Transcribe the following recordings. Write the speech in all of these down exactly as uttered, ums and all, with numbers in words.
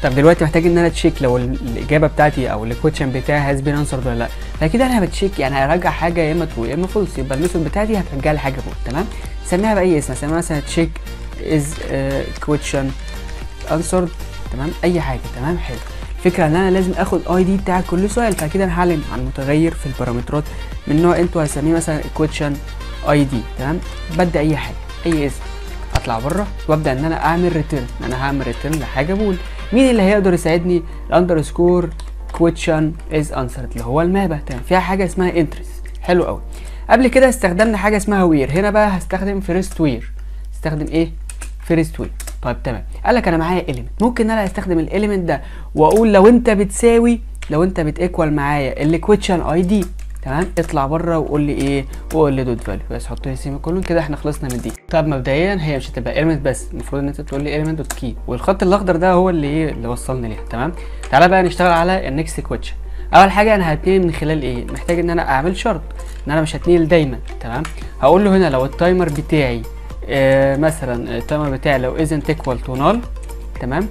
طب دلوقتي محتاج ان انا تشيك لو الاجابه بتاعتي او الكويشن بتاعي هاز بين انسرد ولا لا. فاكيد انا بتشيك يعني هرجع حاجه يا اما ترو يا اما فولس، يبقى الميثود بتاعتي هترجع لي حاجه فوق. تمام. سميها باي اسم، سميها مثلا تشيك از كويشن انسرد. تمام، اي حاجه. تمام، حلو. الفكره ان انا لازم اخد اي دي بتاع كل سؤال، فكده انا هعلن عن متغير في البارامترات من نوع انتوا هسميه مثلا كويشن اي دي. تمام، بدي اي حاجه اي اسم، اطلع بره وابدا ان انا اعمل ريتيرن. انا هعمل ريتيرن لحاجه بول. مين اللي هيقدر يساعدني؟ الاندرسكور كويشن از انسرد اللي هو المابه. تمام، فيها حاجه اسمها انترست. حلو قوي. قبل كده استخدمنا حاجه اسمها وير، هنا بقى هستخدم فيرست وير. استخدم ايه؟ فيرست وير. طيب تمام. قال لك انا معايا اليمنت، ممكن انا استخدم الاليمنت ده واقول لو انت بتساوي لو انت بتيكوال معايا الكويشن اي دي. تمام، اطلع بره وقول لي ايه؟ وقول لي دوت فاليو. بس حط لي سيمي كولون كده، احنا خلصنا من دي. طب مبدئيا هي مش هتبقى اليمنت بس، المفروض ان انت تقول لي اليمنت دوت كي، والخط الاخضر ده هو اللي ايه اللي وصلني ليها. تمام. تعالى بقى نشتغل على النكست كويشن. اول حاجه انا هتنقل من خلال ايه؟ محتاج ان انا اعمل شرط ان انا مش هتنقل دايما. تمام، هقول له هنا لو التايمر بتاعي آه مثلا التايمر بتاعي لو isn't equal to null. تمام،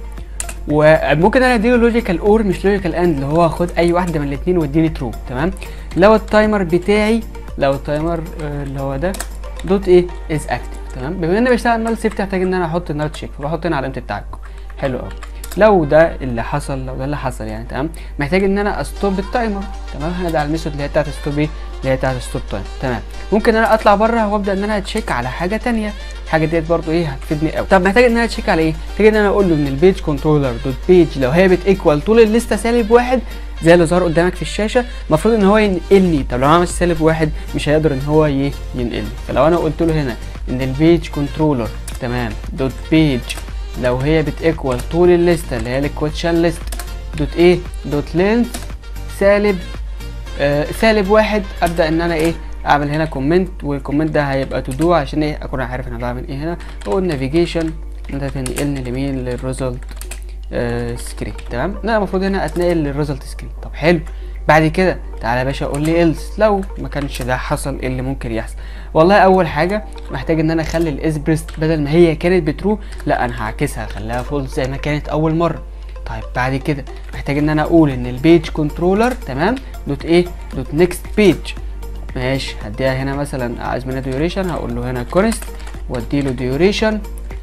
وممكن انا اديله لوجيكال اور مش لوجيكال اند، اللي هو خد اي واحده من الاثنين واديني ترو. تمام، لو التايمر بتاعي لو التايمر آه اللي هو ده دوت ايه از اكتف. تمام، بما اني بشتغل نال سيفتي هحتاج ان انا احط النال تشيك، فبحط هنا علامه بتاعكم. حلو قوي. لو ده اللي حصل لو ده اللي حصل يعني تمام، محتاج ان انا استوب التايمر. تمام، هنادي على الميثود اللي هي بتاعت ستوب ايه اللي هي بتاعت ستوب تايم. تمام، ممكن انا اطلع بره وابدا ان انا اتشيك على حاجه ثانيه. الحاجه ديت برضو ايه هتفيدني قوي. طب محتاج ان انا اتشيك على ايه؟ محتاج ان انا اقول له ان البيج كنترولر دوت بيج لو هي بتيكوال طول الليسته سالب واحد زي اللي ظهر قدامك في الشاشه، المفروض ان هو ينقلني. طب لو انا عملت سالب واحد مش هيقدر ان هو يه ينقلني. فلو انا قلت له هنا ان البيج كنترولر تمام دوت بيج لو هي بتيكوال طول الليسته اللي هي الكويشن ليست دوت ايه دوت لينث سالب آه سالب واحد، ابدا ان انا ايه اعمل هنا كومنت، والكومنت ده هيبقى تو دو عشان ايه اكون عارف انا بعمل ايه هنا. هو النافيجيشن انت تنقلني لمين؟ للريزلت آه سكرين. تمام، انا المفروض هنا اتنقل للريزلت سكرين. طب حلو. بعد كده تعالى يا باشا قول لي إلس لو ما كانش ده حصل ايه اللي ممكن يحصل. والله اول حاجه محتاج ان انا اخلي الاس بريست بدل ما هي كانت بترو لا انا هعكسها اخليها فولس زي ما كانت اول مره. طيب بعد كده محتاج ان انا اقول ان البيج كنترولر تمام دوت ايه دوت نيكست بيج. ماشي، هديها هنا مثلا عايز منها ديوريشن، هقول له هنا كونست واديله ديوريشن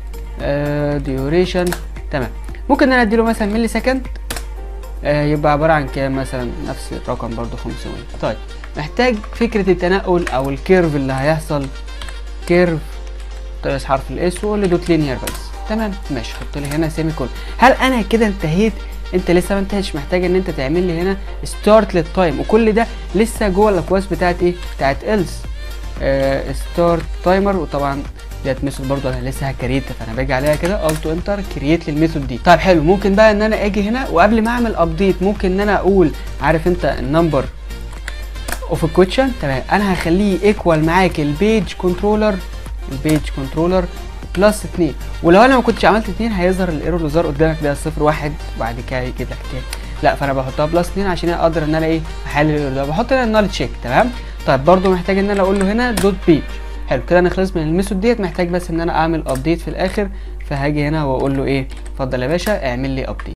آه ديوريشن. تمام، ممكن ان انا اديله مثلا ملي سكند آه يبقى عباره عن كام مثلا نفس الرقم برضو خمسمية. طيب محتاج فكره التنقل او الكيرف اللي هيحصل كيرف طيب حرف الاس وقول لي دوت لينير بس. تمام ماشي، حط لي هنا سيمي كول. هل انا كده انتهيت؟ انت لسه ما انتهتش، محتاج ان انت تعمل لي هنا ستارت للتايم، وكل ده لسه جوه الاكواس بتاعت ايه بتاعت إلس ستارت تايمر. وطبعا ديت ميثود برضو انا لسه هكريتها، فانا باجي عليها كده التو انتر كرييت للميثود دي. طيب حلو، ممكن بقى ان انا اجي هنا وقبل ما اعمل ابديت ممكن ان انا اقول عارف انت النمبر اوف الكويشن. تمام، انا هخليه ايكوال معاك البيج كنترولر البيج كنترولر بلس اتنين، ولو انا ما كنتش عملت اتنين هيظهر الايرور اللي ظهر قدامك ده صفر واحد وبعد كده يجيب لك تاني. لا، فانا بحطها بلس اتنين عشان اقدر ان انا ايه احل الايرور ده. بحط هنا النال تشيك. تمام. طيب برضو محتاج ان انا اقول له هنا دوت بيج. حلو كده، انا خلصت من الميثود ديت. محتاج بس ان انا اعمل ابديت في الاخر، فهاجي هنا واقول له ايه اتفضل يا باشا اعمل لي ابديت.